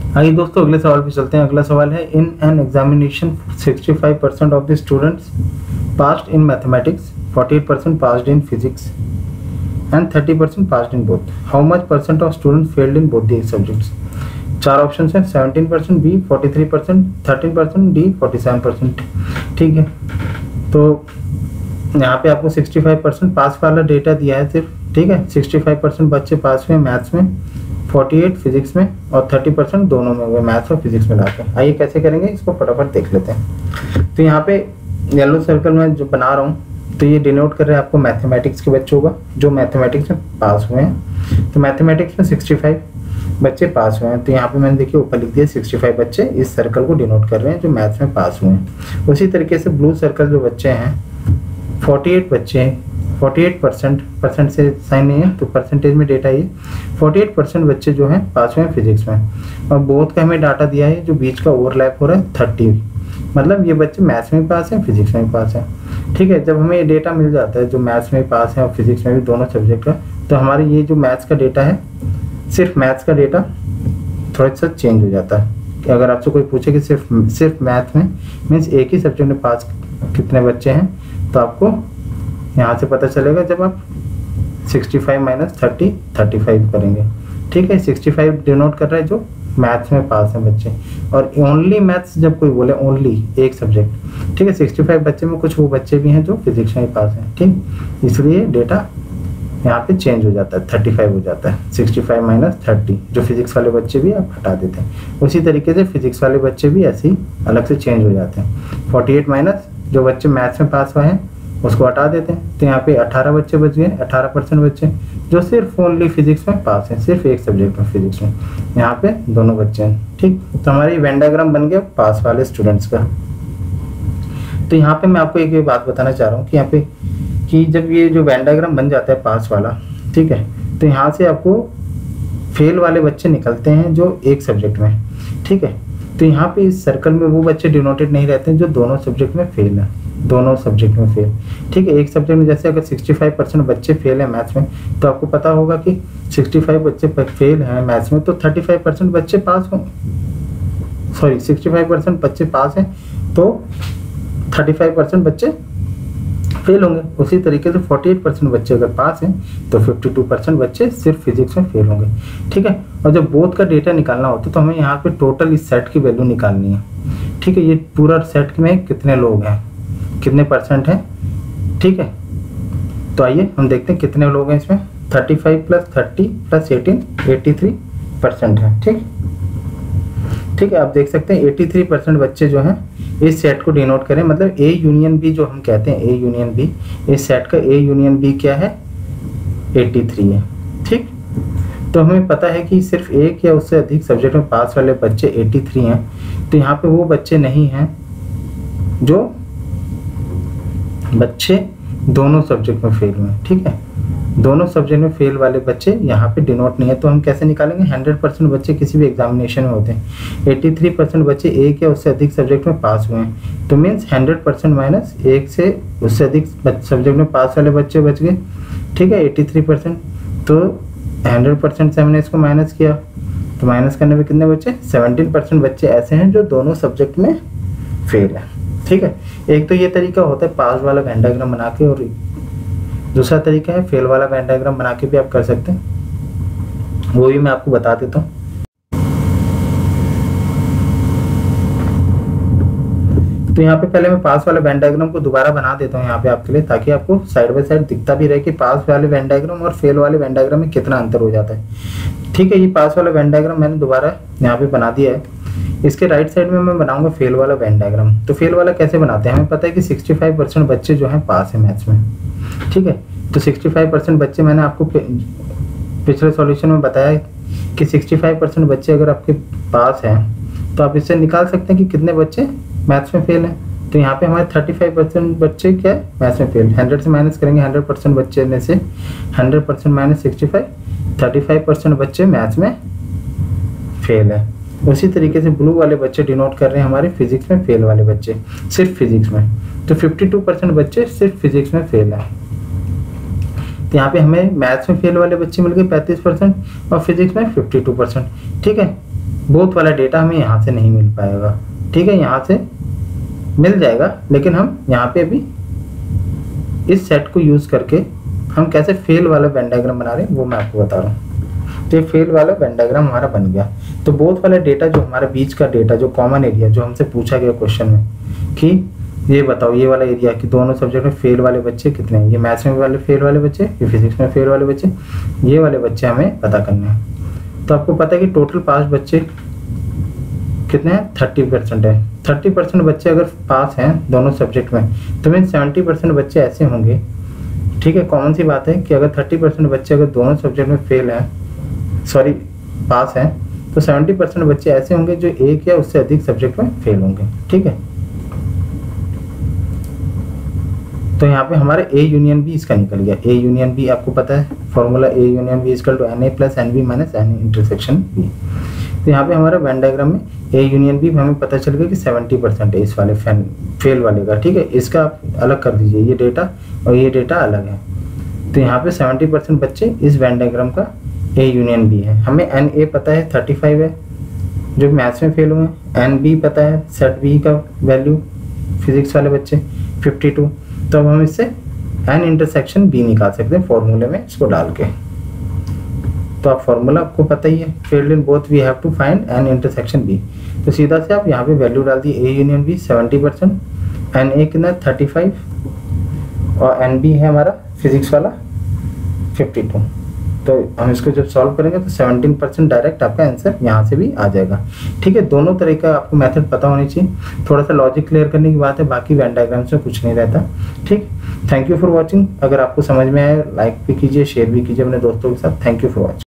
आइए दोस्तों अगले सवाल पे चलते हैं। अगला सवाल है, in an examination 65% of the students passed in mathematics, 48% passed in physics and 30% passed in both. How much percent of students failed in both the subjects. चार ऑप्शन है, 17%, बी 43%, 13%, डी 47%। ठीक है, तो यहाँ पे आपको 65% पास वाला डेटा दिया है सिर्फ। ठीक है, 65% बच्चे पास हुए मैथ्स में, 48 फिजिक्स में और 30% दोनों में हुए, मैथ्स और फिजिक्स में लाके। आइए कैसे करेंगे इसको फटाफट देख लेते हैं। तो यहाँ पे येलो सर्कल में जो बना रहा हूँ तो ये डिनोट कर रहे हैं आपको मैथमेटिक्स के बच्चों का जो मैथमेटिक्स में पास हुए हैं। तो मैथमेटिक्स में 65 बच्चे पास हुए हैं, तो यहाँ पे मैंने देखिए ऊपर लिख दिया 65 बच्चे इस सर्कल को डिनोट कर रहे हैं जो मैथ्स में पास हुए हैं। उसी तरीके से ब्लू सर्कल जो बच्चे हैं 48 बच्चे हैं, 48% परसेंट से साइन नहीं है तो परसेंटेज में डेटा ये 48% बच्चे जो हैं पास हुए हैं फिजिक्स में। और बोथ का हमें डाटा दिया है जो बीच का ओवरलैप हो रहा है 30, मतलब ये बच्चे मैथ्स में भी पास हैं फिजिक्स में भी पास हैं। ठीक है, जब हमें ये डेटा मिल जाता है जो मैथ्स में भी पास है और फिजिक्स में भी दोनों सब्जेक्ट का, तो हमारे ये जो मैथ्स का डेटा है सिर्फ मैथ्स का डेटा थोड़ा सा चेंज हो जाता है। कि अगर आपसे कोई पूछे कि सिर्फ मैथ में मीन्स एक ही सब्जेक्ट में पास कितने बच्चे हैं, तो आपको यहाँ से पता चलेगा जब आप 65 माइनस 30 35 करेंगे। ठीक है, 65 डिनोट कर रहा है जो मैथ्स में पास हैं बच्चे, और ओनली मैथ्स जब कोई बोले ओनली एक सब्जेक्ट। ठीक है, 65 बच्चे में कुछ वो बच्चे भी हैं जो फिजिक्स में पास हैं। ठीक, इसलिए डेटा यहाँ पे चेंज हो जाता है, 35 हो जाता है। 65 माइनस 30 जो फिजिक्स वाले बच्चे भी आप हटा देते हैं, उसी तरीके से फिजिक्स वाले बच्चे भी ऐसे ही अलग से चेंज हो जाते हैं। 48 माइनस जो बच्चे मैथ्स में पास हुए हैं उसको हटा देते हैं, तो यहाँ पे 18 बच्चे बच गए, 18% बच्चे जो सिर्फ ओनली फिजिक्स में पास हैं, सिर्फ एक सब्जेक्ट में फिजिक्स में। यहाँ पे दोनों बच्चे हैं। ठीक, तो हमारी वेन डायग्राम बन गया पास वाले स्टूडेंट्स का। तो यहाँ पे मैं आपको एक बात बताना चाह रहा हूँ कि यहाँ पे कि जब ये जो वेन डायग्राम बन जाता है पास वाला, ठीक है, तो यहाँ से आपको फेल वाले बच्चे निकलते हैं जो एक सब्जेक्ट में। ठीक है, तो यहाँ पे इस सर्कल में वो बच्चे डिनोटेड नहीं रहते हैं जो दोनों सब्जेक्ट में फेल है, दोनों सब्जेक्ट में फेल। ठीक है, एक सब्जेक्ट में जैसे अगर 65% बच्चे फेल हैं मैथ्स में, तो आपको पता होगा कि 65 बच्चे फेल हैं मैथ्स में तो 35% बच्चे पास हों, सॉरी 65% बच्चे पास हैं तो 35% बच्चे फेल होंगे। उसी तरीके से 48% बच्चे अगर पास हैं तो 52% बच्चे सिर्फ फिजिक्स में फेल होंगे। ठीक है, और जब बोथ का डेटा निकालना होता है तो हमें यहाँ पे टोटल इस सेट की वैल्यू निकालनी है। ठीक है, ये पूरा सेट में कितने लोग हैं, कितने परसेंट हैं। ठीक है, तो आइए हम देखते हैं कितने लोग हैं इसमें। 35 प्लस 30 प्लस 18 83% है। ठीक है, आप देख सकते हैं 83% बच्चे जो हैं इस सेट को डिनोट करें, मतलब ए यूनियन बी जो हम कहते हैं, ए यूनियन बी, इस सेट का ए यूनियन बी क्या है 83 है। ठीक, तो हमें पता है कि सिर्फ एक या उससे अधिक सब्जेक्ट में पास वाले बच्चे 83 हैं, तो यहाँ पे वो बच्चे नहीं हैं जो बच्चे दोनों सब्जेक्ट में फेल हुए। ठीक है, दोनों सब्जेक्ट में फेल वाले बच्चे यहाँ पे डिनोट नहीं है, तो हम कैसे निकालेंगे। 100% बच्चे किसी भी एग्जामिनेशन में होते हैं, 83% बच्चे एक या उससे अधिक सब्जेक्ट में पास हुए हैं, तो मीन्स 100% माइनस एक से उससे अधिक सब्जेक्ट में पास वाले बच्चे बच गए। ठीक है, 83%, तो 100% से हमने इसको माइनस किया, तो माइनस करने में कितने बच्चे 17% बच्चे ऐसे हैं जो दोनों सब्जेक्ट में फेल है। ठीक है, एक तो ये तरीका होता है पास वाला वेन डायग्राम बना के, और दूसरा तरीका है फेल वाला वेन डायग्राम बना के भी आप कर सकते हैं, वो भी मैं आपको बता देता हूँ। तो यहाँ पे पहले मैं पास वाले वेन डायग्राम को दोबारा बना देता हूँ यहाँ पे आपके लिए, ताकि आपको साइड बाय साइड दिखता भी रहे कि पास वाले वेन डायग्राम और फेल वाले वेन डायग्राम में कितना अंतर हो जाता है। ठीक है, ये पास वाला वेन डायग्राम मैंने दोबारा यहाँ पे बना दिया है। इसके राइट साइड में मैं बनाऊंगा फेल वाला वेन डायग्राम। तो फेल वाला कैसे बनाते हैं, हमें पता है कि 65% बच्चे जो हैं पास है मैथ्स में। ठीक है, तो 65% बच्चे मैंने आपको पिछले सॉल्यूशन में बताया कि 65% बच्चे अगर आपके पास हैं तो आप इससे निकाल सकते हैं कि कितने बच्चे मैथ्स में फेल हैं। तो यहाँ पे हमारे 35% बच्चे क्या है मैथ्स में फेल। 100 से माइनस करेंगे 100% बच्चे में से 100% माइनस 65, 35% बच्चे मैथ्स में फेल है। उसी तरीके से ब्लू वाले बच्चे डिनोट कर रहे हैं हमारे फिजिक्स में फेल वाले बच्चे, सिर्फ फिजिक्स में, तो 52% बच्चे सिर्फ फिजिक्स में फेल है। तो यहाँ पे हमें मैथ्स में फेल वाले बच्चे मिल गए 35% और फिजिक्स में 52%। ठीक है, बोथ वाला डेटा हमें यहाँ से नहीं मिल पाएगा, ठीक है। यहाँ से मिल जाएगा, लेकिन हम यहाँ पे अभी इस सेट को यूज करके हम कैसे फेल वाला वेन डायग्राम बना रहे हैं वो मैं आपको बता रहा हूँ। तो ये फेल वाला वेन डायग्राम हमारा बन गया। तो बोथ वाला डेटा जो हमारा बीच का डेटा, जो कॉमन एरिया जो हमसे पूछा गया क्वेश्चन में कि ये बताओ ये वाला एरिया कि दोनों सब्जेक्ट में फेल वाले बच्चे कितने हैं, ये मैथ्स में वाले फेल वाले बच्चे, ये फिजिक्स में फेल वाले बच्चे, ये वाले बच्चे हमें पता करने हैं। तो आपको पता है कि टोटल पास बच्चे कितने हैं, 30% है। 30% बच्चे अगर पास हैं दोनों सब्जेक्ट में, तो मीन 70% बच्चे ऐसे होंगे, ठीक है। कॉमन सी बात है कि अगर 30% बच्चे अगर दोनों सब्जेक्ट में फेल हैं, सॉरी पास हैं, तो 70% बच्चे ऐसे होंगे जो एक या उससे अधिक सब्जेक्ट में फेल होंगे, ठीक है। तो यहाँ पे हमारे ए यूनियन बी इसका निकल गया। ए यूनियन बी आपको पता है formula, A union B equal to n A plus n B minus n intersection B. तो यहाँ पे हमारा वेन डायग्राम में ए यूनियन बी हमें पता चल गया कि 70% है इस वाले फेल वाले का, ठीक है। इसका आप अलग कर दीजिए, ये डेटा और ये डेटा अलग है। तो यहाँ पे 70% बच्चे इस वेन डायग्राम का ए यूनियन बी है। हमें एन ए पता है 35 है जो मैथ्स में फेल हुए हैं, एन बी पता है सेट बी का वैल्यू फिजिक्स वाले बच्चे 52। तो अब हम इससे एन इंटरसेक्शन बी निकाल सकते हैं फॉर्मूले में इसको डाल के। तो आप फॉर्मूला आपको पता ही है, failed in both we have to find n intersection B. तो सीधा से आप यहाँ पे वैल्यू डाल दी, A union B 70%, n A कितना 35 और एन बी है हमारा फिजिक्स वाला 52। तो हम इसको जब सॉल्व करेंगे तो 17% डायरेक्ट आपका आंसर यहाँ से भी आ जाएगा, ठीक है। दोनों तरह का आपको मेथड पता होनी चाहिए। थोड़ा सा लॉजिक क्लियर करने की बात है, बाकी वेन डायग्राम से कुछ नहीं रहता, ठीक। Thank you for watching. अगर आपको समझ में आए लाइक भी कीजिए, शेयर भी कीजिए अपने दोस्तों के साथ। Thank you for watching.